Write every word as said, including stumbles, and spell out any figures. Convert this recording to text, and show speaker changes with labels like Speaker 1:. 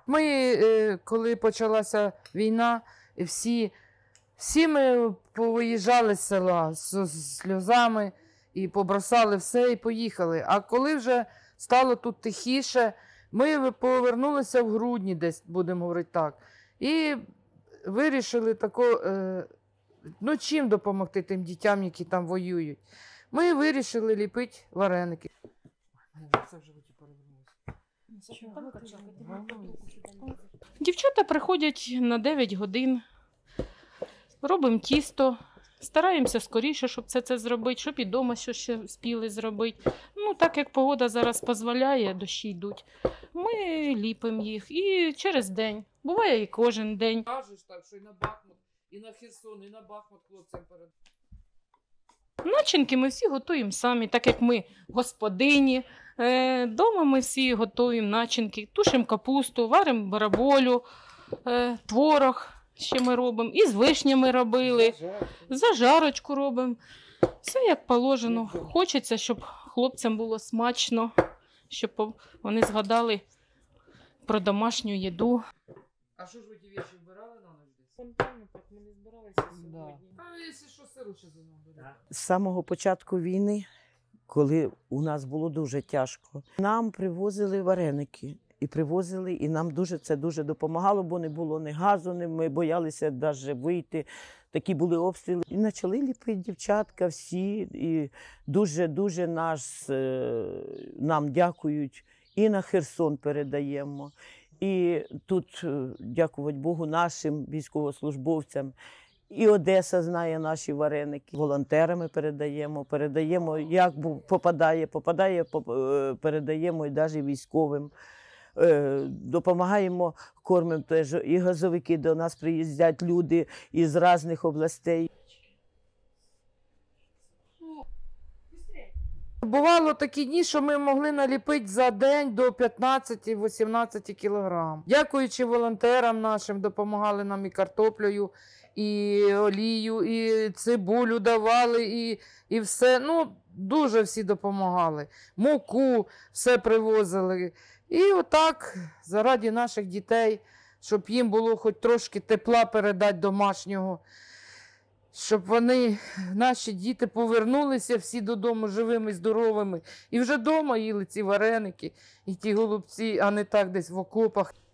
Speaker 1: Ми, коли почалася війна, всі, всі ми повиїжджали з села з сльозами і побросали все і поїхали. А коли вже стало тут тихіше, ми повернулися в грудні десь, будемо говорити так, і вирішили тако, ну чим допомогти тим дітям, які там воюють. Ми вирішили ліпити вареники.
Speaker 2: Дівчата приходять на дев'ять годин, робимо тісто, стараємося скоріше, щоб це, це зробити, щоб і вдома щось ще спіли зробити. Ну, так як погода зараз дозволяє, дощі йдуть, ми ліпимо їх і через день, буває і кожен день.
Speaker 1: Кажеш так, що і на Бахмут, і на Херсон, і на Бахмут хлопцям перед...
Speaker 2: Начинки ми всі готуємо самі, так як ми господині. Е, дома ми всі готуємо начинки, тушимо капусту, варимо бараболю, е, творог ще ми робимо, і з вишнями робили, зажарочку робимо. Все як положено. Хочеться, щоб хлопцям було смачно, щоб вони згадали про домашню їду.
Speaker 1: А що ж ви ті вещи вбирали на ночь десь?
Speaker 2: Спонтанно, так ми не збиралися сьогодні.
Speaker 1: А якщо що, сиру ще за нього берете?
Speaker 3: З самого початку війни, коли у нас було дуже тяжко, нам привозили вареники. І привозили, і нам дуже це дуже допомагало, бо не було ні газу, ні, ми боялися навіть вийти. Такі були обстріли. І почали ліпити дівчатка всі, і дуже-дуже нас, нам дякують. І на Херсон передаємо. І тут, дякувати Богу, нашим військовослужбовцям. І Одеса знає наші вареники. Волонтерами передаємо, передаємо, як попадає, попадає, передаємо і навіть військовим. Допомагаємо, кормимо теж. І газовики до нас приїздять люди із різних областей.
Speaker 1: Бувало такі дні, що ми могли наліпити за день до п'ятнадцяти-вісімнадцяти кілограм. Дякуючи волонтерам нашим, допомагали нам і картоплею, і олію, і цибулю давали, і, і все. Ну, дуже всі допомагали. Муку все привозили. І отак, заради наших дітей, щоб їм було хоч трошки тепла передати домашнього, щоб вони, наші діти, повернулися всі додому живими, здоровими. І вже вдома їли ці вареники, і ті голубці, а не так десь в окопах.